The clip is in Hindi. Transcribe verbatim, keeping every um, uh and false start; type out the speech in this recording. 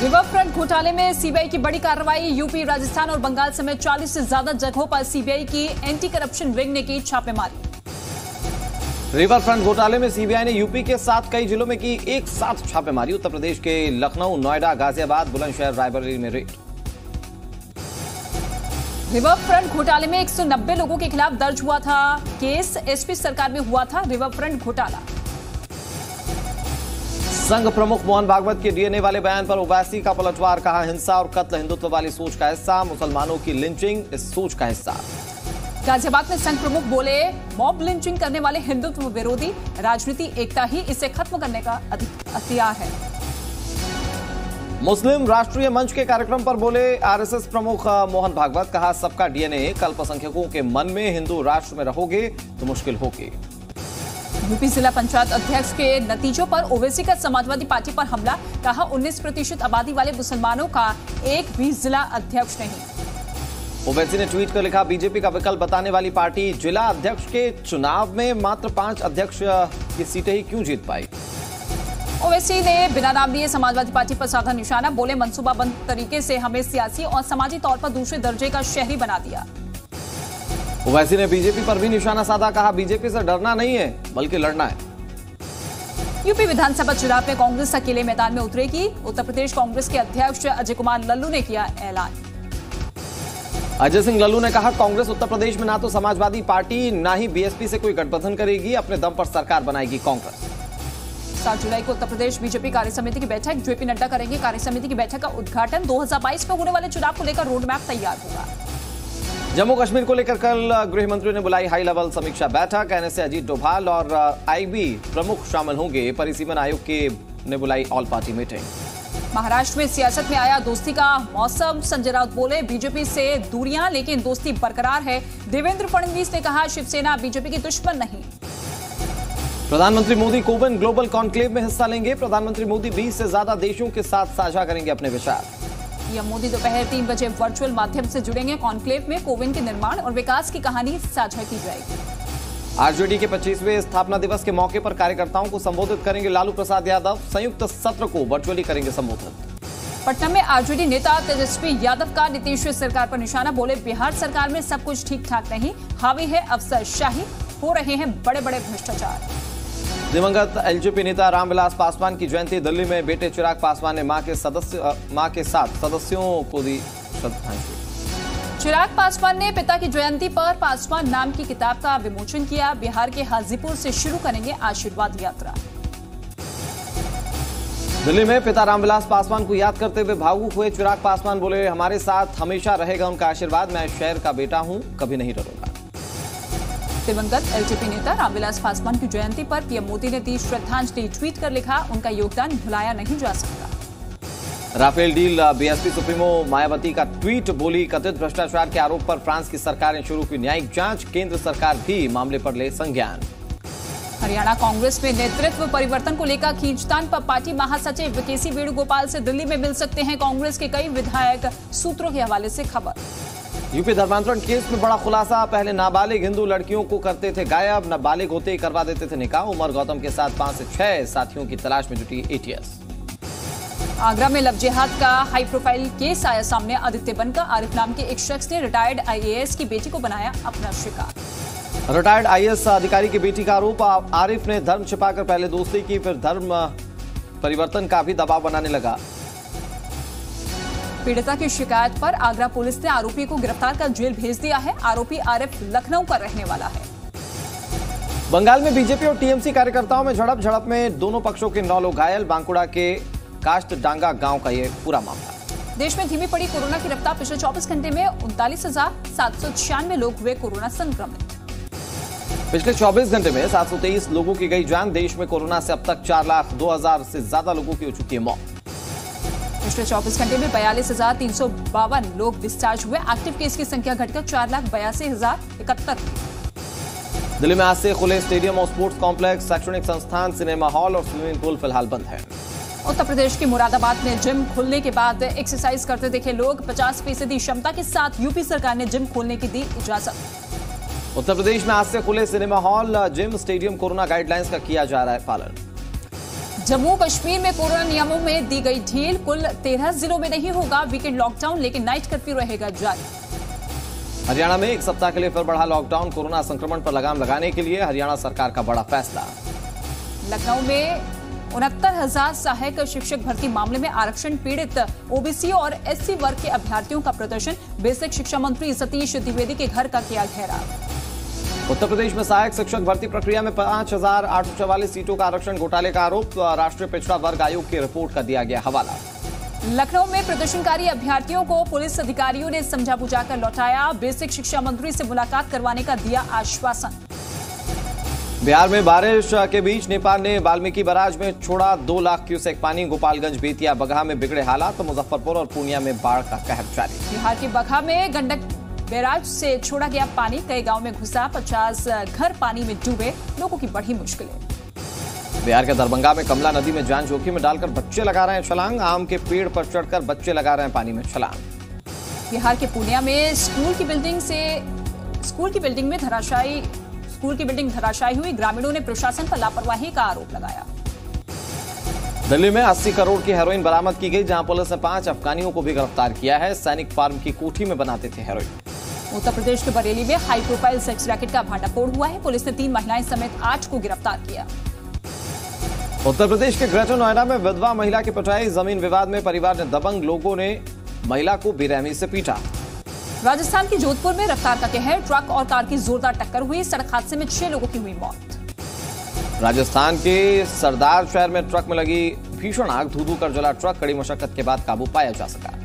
रिवरफ्रंट घोटाले में सीबीआई की बड़ी कार्रवाई। यूपी, राजस्थान और बंगाल समेत चालीस से ज्यादा जगहों पर सीबीआई की एंटी करप्शन विंग ने की छापेमारी। रिवरफ्रंट घोटाले में सीबीआई ने यूपी के साथ कई जिलों में की एक साथ छापेमारी। उत्तर प्रदेश के लखनऊ, नोएडा, गाजियाबाद, बुलंदशहर, रायबरेली में रेड। रिवरफ्रंट घोटाले में एक सौ नब्बे लोगों के खिलाफ दर्ज हुआ था केस। एसपी सरकार में हुआ था रिवरफ्रंट घोटाला। संघ प्रमुख मोहन भागवत के डीएनए वाले बयान पर ओवैसी का पलटवार। कहा, हिंसा और कत्ल हिंदुत्व वाली सोच का हिस्सा, मुसलमानों की लिंचिंग इस सोच का हिस्सा। गाजियाबाद में संघ प्रमुख बोले, मॉब लिंचिंग करने वाले हिंदुत्व विरोधी, राजनीति एकता ही इसे खत्म करने का हथियार है। मुस्लिम राष्ट्रीय मंच के कार्यक्रम पर बोले आरएसएस प्रमुख मोहन भागवत। कहा, सबका डीएनए, अल्पसंख्यकों के मन में हिंदू राष्ट्र में रहोगे तो मुश्किल होगी। यूपी जिला पंचायत अध्यक्ष के नतीजों पर ओवैसी का समाजवादी पार्टी पर हमला। कहा, उन्नीस प्रतिशत आबादी वाले मुसलमानों का एक भी जिला अध्यक्ष नहीं। ओवैसी ने ट्वीट कर लिखा, बीजेपी का विकल्प बताने वाली पार्टी जिला अध्यक्ष के चुनाव में मात्र पांच अध्यक्ष की सीटें ही क्यों जीत पाई। ओवैसी ने बिना नाम लिए समाजवादी पार्टी पर साधा निशाना। बोले, मंसूबाबंद तरीके से हमें सियासी और समाजी तौर पर दूसरे दर्जे का शहरी बना दिया। ओवैसी ने बीजेपी पर भी निशाना साधा। कहा, बीजेपी से डरना नहीं है बल्कि लड़ना है। यूपी विधानसभा चुनाव में कांग्रेस अकेले मैदान में उतरेगी। उत्तर प्रदेश कांग्रेस के अध्यक्ष अजय कुमार लल्लू ने किया ऐलान। अजय सिंह लल्लू ने कहा, कांग्रेस उत्तर प्रदेश में ना तो समाजवादी पार्टी ना ही बीएसपी से कोई गठबंधन करेगी, अपने दम पर सरकार बनाएगी कांग्रेस। सात जुलाई को उत्तर प्रदेश बीजेपी कार्यसमिति की बैठक। जेपी नड्डा करेंगे कार्यसमिति की बैठक का उद्घाटन। दो हज़ार बाईस में होने वाले चुनाव को लेकर रोड मैप तैयार होगा। जम्मू कश्मीर को लेकर कल गृह मंत्री ने बुलाई हाई लेवल समीक्षा बैठक। एनएसए अजीत डोभाल और आईबी प्रमुख शामिल होंगे। परिसीमन आयोग के ने बुलाई ऑल पार्टी मीटिंग। महाराष्ट्र में सियासत में आया दोस्ती का मौसम। संजय राउत बोले, बीजेपी से दूरियां लेकिन दोस्ती बरकरार है। देवेंद्र फडणवीस ने कहा, शिवसेना बीजेपी की दुश्मन नहीं। प्रधानमंत्री मोदी कोविन ग्लोबल कॉन्क्लेव में हिस्सा लेंगे। प्रधानमंत्री मोदी बीस से ज्यादा देशों के साथ साझा करेंगे अपने विचार। पीएम मोदी दोपहर तीन बजे वर्चुअल माध्यम से जुड़ेंगे। कॉन्क्लेव में कोविन के निर्माण और विकास की कहानी साझा की जाएगी। आरजेडी के पच्चीसवें स्थापना दिवस के मौके पर कार्यकर्ताओं को संबोधित करेंगे लालू प्रसाद यादव। संयुक्त सत्र को वर्चुअली करेंगे संबोधित। पटना में आरजेडी नेता तेजस्वी यादव का नीतीश सरकार पर निशाना। बोले, बिहार सरकार में सब कुछ ठीक ठाक नहीं, हावी है अफसरशाही, हो रहे हैं बड़े बड़े भ्रष्टाचार। दिवंगत एलजेपी नेता रामविलास पासवान की जयंती। दिल्ली में बेटे चिराग पासवान ने मां के सदस्य मां के साथ सदस्यों को दी श्रद्धांजलि। चिराग पासवान ने पिता की जयंती पर पासवान नाम की किताब का विमोचन किया। बिहार के हाजीपुर से शुरू करेंगे आशीर्वाद यात्रा। दिल्ली में पिता रामविलास पासवान को याद करते हुए भावुक हुए चिराग पासवान। बोले, हमारे साथ हमेशा रहेगा उनका आशीर्वाद। मैं शहर का बेटा हूं, कभी नहीं डरूंगा। दिवंगत एलजेपी नेता रामविलास पासवान की जयंती पर पीएम मोदी ने दी श्रद्धांजलि। ट्वीट कर लिखा, उनका योगदान भुलाया नहीं जा सकता। Rafale deal, BSP supremo Mayawati का ट्वीट। बोली, कथित भ्रष्टाचार के आरोप पर फ्रांस की सरकार ने शुरू की न्यायिक जांच। केंद्र सरकार भी मामले पर ले संज्ञान। हरियाणा कांग्रेस में नेतृत्व परिवर्तन को लेकर खींचतान पर पार्टी महासचिव केसी वेणुगोपाल से दिल्ली में मिल सकते हैं कांग्रेस के कई विधायक। सूत्रों के हवाले से खबर। यूपी धर्मांतरण केस में बड़ा खुलासा। पहले नाबालिग हिंदू लड़कियों को करते थे गायब, नाबालिग होते ही करवा देते थे निकाह। उमर गौतम के साथ पांच से छह साथियों की तलाश में जुटी एटीएस। आगरा में लव जिहाद का हाई प्रोफाइल केस आया सामने। आदित्य बनकर आरिफ नाम के एक शख्स ने रिटायर्ड आईएएस की बेटी को बनाया अपना शिकार। रिटायर्ड आईएएस अधिकारी की बेटी का आरोप। आरिफ ने धर्म छिपाकर पहले दोस्ती की, फिर धर्म परिवर्तन का भी दबाव बनाने लगा। पीड़िता की शिकायत पर आगरा पुलिस ने आरोपी को गिरफ्तार कर जेल भेज दिया है। आरोपी आरिफ लखनऊ का रहने वाला है। बंगाल में बीजेपी और टीएमसी कार्यकर्ताओं में झड़प झड़प में दोनों पक्षों के नौ लोग घायल। बांकुड़ा के काष्टडांगा गांव का ये पूरा मामला। देश में धीमी पड़ी कोरोना की रफ्तार। पिछले चौबीस घंटे में उनतालीस हजार सात सौ छियानवे लोग हुए कोरोना संक्रमित। पिछले चौबीस घंटे में सात सौ तेईस लोगों की गई जान। देश में कोरोना से अब तक चार लाख दो हजार से ज्यादा लोगों की हो चुकी है मौत। पिछले चौबीस घंटे में बयालीस हजार तीन सौ बावन लोग डिस्चार्ज हुए। एक्टिव केस की संख्या घटकर चार लाख बयासी हजार इकहत्तर। दिल्ली में आज से खुले स्टेडियम और स्पोर्ट्स कॉम्प्लेक्स, शैक्षणिक संस्थान, सिनेमा हॉल और स्विमिंग पूल फिलहाल बंद है। उत्तर प्रदेश के मुरादाबाद में जिम खुलने के बाद एक्सरसाइज करते दिखे लोग। पचास फीसदी क्षमता के साथ यूपी सरकार ने जिम खोलने की दी इजाजत। उत्तर प्रदेश में आज से खुले cinema hall, gym, stadium. Corona guidelines का किया जा रहा है पालन। जम्मू कश्मीर में कोरोना नियमों में दी गई ढील। कुल तेरह जिलों में नहीं होगा वीकेंड लॉकडाउन, लेकिन नाइट कर्फ्यू रहेगा जारी। हरियाणा में एक सप्ताह के लिए फिर बढ़ा लॉकडाउन। कोरोना संक्रमण पर लगाम लगाने के लिए हरियाणा सरकार का बड़ा फैसला। लखनऊ में उनहत्तर हजार सहायक शिक्षक भर्ती मामले में आरक्षण पीड़ित ओबीसी और एससी वर्ग के अभ्यर्थियों का प्रदर्शन। बेसिक शिक्षा मंत्री सतीश द्विवेदी के घर का किया घेराव। उत्तर प्रदेश में सहायक शिक्षक भर्ती प्रक्रिया में पांच हजार आठ सौ चौवालीस सीटों का आरक्षण घोटाले का आरोप। राष्ट्रीय पिछड़ा वर्ग आयोग की रिपोर्ट का दिया गया हवाला। लखनऊ में प्रदर्शनकारी अभ्यर्थियों को पुलिस अधिकारियों ने समझा बुझाकर लौटाया। बेसिक शिक्षा मंत्री से मुलाकात करवाने का दिया आश्वासन। बिहार में बारिश के बीच नेपाल ने वाल्मीकि बैराज में छोड़ा दो लाख क्यूसेक पानी। गोपालगंज, बेतिया, बगहा में बिगड़े हालात। तो मुजफ्फरपुर और पूर्णिया में बाढ़ का कहर जारी। बिहार के बगहा में गंडक बैराज से छोड़ा गया पानी, कई गांव में घुसा। पचास घर पानी में डूबे, लोगों की बढ़ी मुश्किलें। बिहार के दरभंगा में कमला नदी में जान जोखिम में डालकर बच्चे लगा रहे हैं छलांग। आम के पेड़ पर चढ़कर बच्चे लगा रहे हैं पानी में छलांग। बिहार के पूर्णिया में स्कूल की बिल्डिंग से स्कूल की बिल्डिंग में धराशायी स्कूल की बिल्डिंग धराशायी हुई। ग्रामीणों ने प्रशासन पर लापरवाही का आरोप लगाया। दिल्ली में अस्सी करोड़ की हेरोइन बरामद की गई, जहां पुलिस ने पांच अफगानियों को भी गिरफ्तार किया है। सैनिक फार्म की कोठी में बनाते थे हेरोइन। उत्तर प्रदेश के बरेली में हाई प्रोफाइल सेक्स रैकेट का भांडाफोड़ हुआ है। पुलिस ने तीन महिलाएं समेत आठ को गिरफ्तार किया। उत्तर प्रदेश के ग्रेटर नोएडा में विधवा महिला की पिटाई। जमीन विवाद में परिवार ने दबंग लोगों ने महिला को बेरहमी से पीटा। राजस्थान के जोधपुर में रफ्तार का कहर। ट्रक और कार की जोरदार टक्कर हुई। सड़क हादसे में छह लोगों की हुई मौत। राजस्थान के सरदार शहर में ट्रक में लगी भीषण आग। धू धू कर जला ट्रक, कड़ी मशक्कत के बाद काबू पाया जा सका।